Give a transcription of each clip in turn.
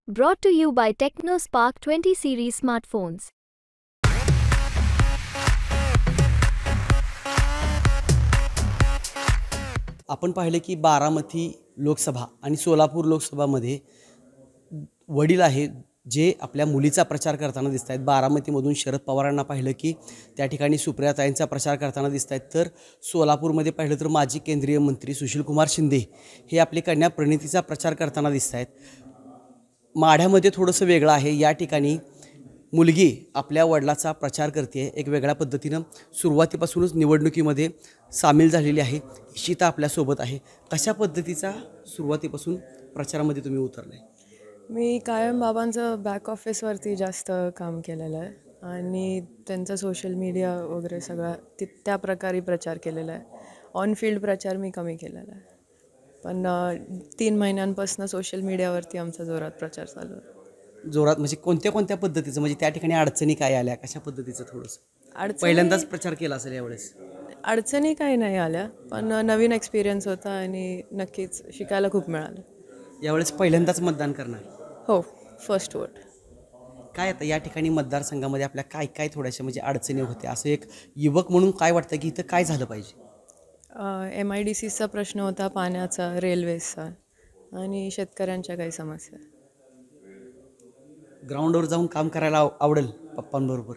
Brought to you by TechnoSpark 20 series smartphones. आपण पाहिले की बारामती लोकसभा आणि सोलापूर लोकसभामध्ये वडील आहेत जे आपल्या मुलीचा प्रचार करताना दिसत आहेत। बारामतीमधून शरद पवारांना पाहिलं की त्या ठिकाणी सुप्रियाताईंचा प्रचार करताना दिसत आहेत, तर सोलापूरमध्ये पाहिलं तर माजी केंद्रीय मंत्री सुशीलकुमार शिंदे हे आपली कन्या प्रणितीचा प्रचार करताना दिसत आहेत। माढ्यामध्ये थोडंसं वेगळं आहे। या ठिकाणी मुलगी आपल्या वडिलाचा प्रचार करते आहे, एक वेगळ्या पद्धतीनं सुरुवातीपासूनच निवडणुकीमध्ये सामील झालेली आहे। इशिता आपल्यासोबत आहे। कशा पद्धतीचा सुरुवातीपासून प्रचारामध्ये तुम्ही उतरलाय? मी कायम बाबांचं बॅक ऑफिसवरती जास्त काम केलेलं आहे आणि त्यांचा सोशल मीडिया वगैरे सगळा त्या प्रकारे प्रचार केलेला आहे। ऑन फील्ड प्रचार मी कमी केलेला आहे, पण 3 महिन्यांपासून सोशल मीडियावरती आमचा जोरात प्रचार चालू आहे। जोरात म्हणजे कोणत्या कोणत्या पद्धतीचं, म्हणजे त्या ठिकाणी अडचणी काय आल्या, कशा पद्धतीचं? थोडंसं पहिल्यांदाच प्रचार केला असेल यावेळेस? अडचणी काही नाही आल्या, पण नवीन एक्सपिरियन्स होता आणि नक्कीच शिकायला खूप मिळालं। यावेळेस पहिल्यांदाच मतदान करणार? हो, फर्स्ट वोट। काय आता या ठिकाणी मतदारसंघामध्ये आपल्या काय काय थोड्याशा म्हणजे अडचणी होत्या, असं एक युवक म्हणून काय वाटतं की इथं काय झालं पाहिजे? MIDCचा प्रश्न होता, पाण्याचा, रेल्वेचा आणि शेतकऱ्यांच्या काही समस्या। ग्राउंडवर जाऊन काम करायला आवडेल पप्पांबरोबर?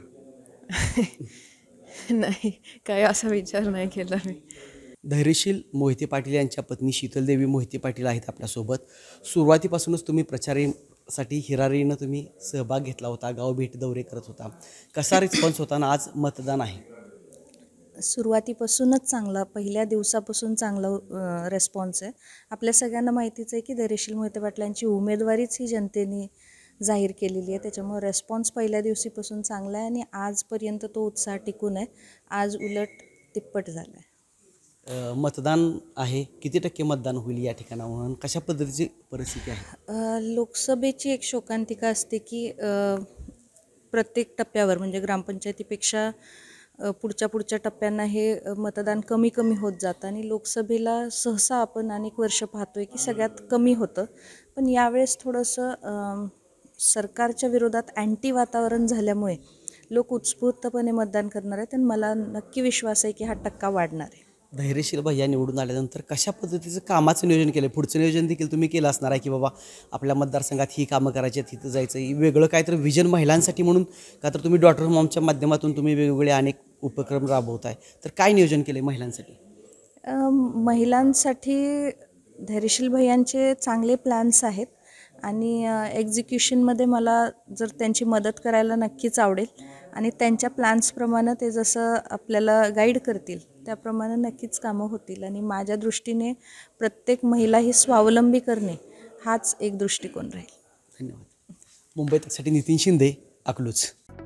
नाही, काही असा विचार नाही केला मी। धैर्यशील मोहिते पाटील यांच्या पत्नी शीतलदेवी मोहिते पाटील आहेत आपल्यासोबत। सुरुवातीपासूनच तुम्ही प्रचारासाठी हिरारीनं तुम्ही सहभाग घेतला होता, गाव भेट दौरे करत होता, कसा रिस्पॉन्स होता ना आज मतदान आहे? सुरुवातीपासूनच चांगला, पहिल्या दिवसापासून चांगला रिस्पॉन्स आहे। आपल्या सगळ्यांना माहितीच आहे की धैर्यशील मोहिते पाटलांची उमेदवारीच ही जनतेने जाहीर केलेली आहे, त्याच्यामुळे रिस्पॉन्स पहिल्या दिवशीपासून चांगला आहे आणि आजपर्यंत तो उत्साह टिकून आहे। आज उलट तिप्पट झाला आहे। मतदान आहे, किती टक्के मतदान होईल या ठिकाणावरून, कशा पद्धतीची परिस्थिती आहे? लोकसभेची एक शोकांतिका असते की प्रत्येक टप्प्यावर म्हणजे ग्रामपंचायतीपेक्षा पुढच्या टप्प्यांना हे मतदान कमी कमी होत जातं आणि लोकसभेला सहसा आपण अनेक वर्ष पाहतोय की सगळ्यात कमी होतं, पण यावेळेस थोडंसं सरकारच्या विरोधात अँटी वातावरण झाल्यामुळे लोक उत्स्फूर्तपणे मतदान करणार आहेत आणि मला नक्की विश्वास आहे की हा टक्का वाढणार आहे। धैर्यशील भैया निवडून आल्यानंतर कशा पद्धतीचं कामाचं नियोजन केलं? पुढचं नियोजन देखील तुम्ही केलं असणार आहे की बाबा आपल्या मतदारसंघात ही कामं करायची आहेत, तिथं जायचं, वेगळं काय तर विजन महिलांसाठी म्हणून, का तर तुम्ही डॉटर मॉमच्या माध्यमातून तुम्ही वेगवेगळे अनेक उपक्रम राबवताय, तर काय नियोजन केलं आहे महिलांसाठी? महिलांसाठी धैर्यशील भैयांचे चांगले प्लॅन्स आहेत आणि एक्झिक्युशनमध्ये मला जर त्यांची मदत करायला नक्कीच आवडेल आणि त्यांच्या प्लॅन्सप्रमाणे ते जसं आपल्याला गाईड करतील त्याप्रमाणे नक्कीच कामं होतील आणि माझ्या दृष्टीने प्रत्येक महिला ही स्वावलंबी करणे हाच एक दृष्टिकोन राहील। धन्यवाद। मुंबई तकसाठी नितीन शिंदे, अकलूज।